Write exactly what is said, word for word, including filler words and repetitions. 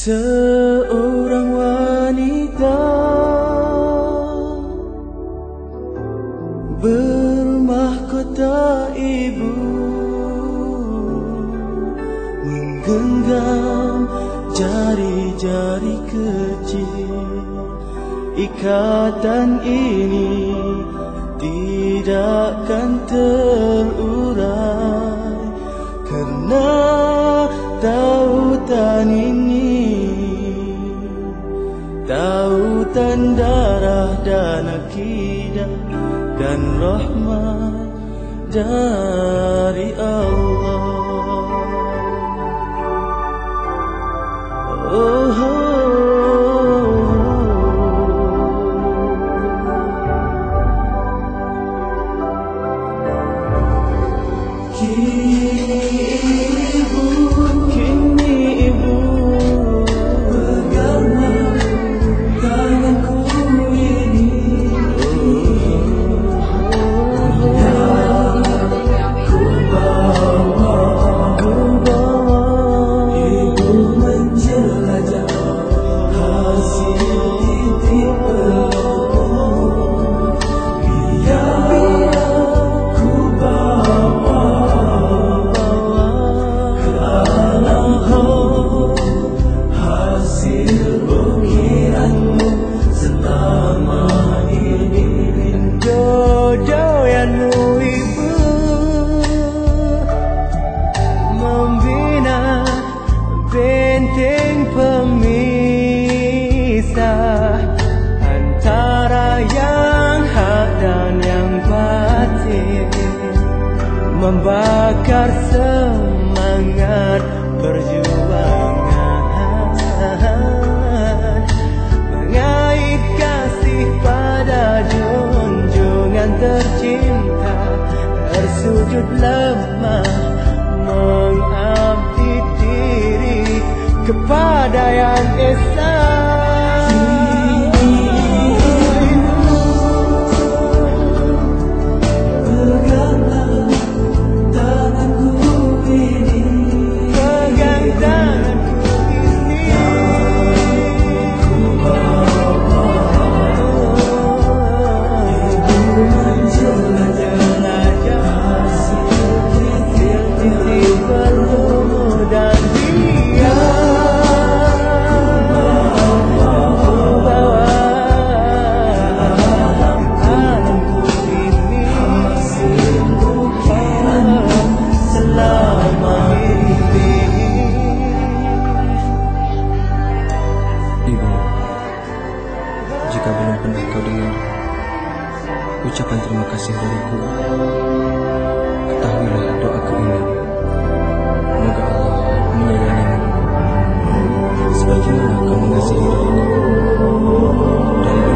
Seorang wanita bermahkota ibu menggenggam jari-jari kecil. Ikatan ini tidakkan terurai karena tautan ini, tautan darah dan akidah dan rahmat dari Allah. Oh, oh. Benteng pemisah antara yang hak dan yang batin, membakar semangat perjuangan, mengait kasih pada junjungan tercinta, tersujud lemah mengabdi diri kepada yang esa. Peganglah tanganku ini, pegang tanganku ini, ku bawa ibu menjelajah hasil-hasil bertemu dan dia. Jika belum pernah kau dengar ucapan terima kasih dariku, ketahuilah doaku ini. Semoga Allah menyayangimu sebagaimana kau mengasihi diriku dan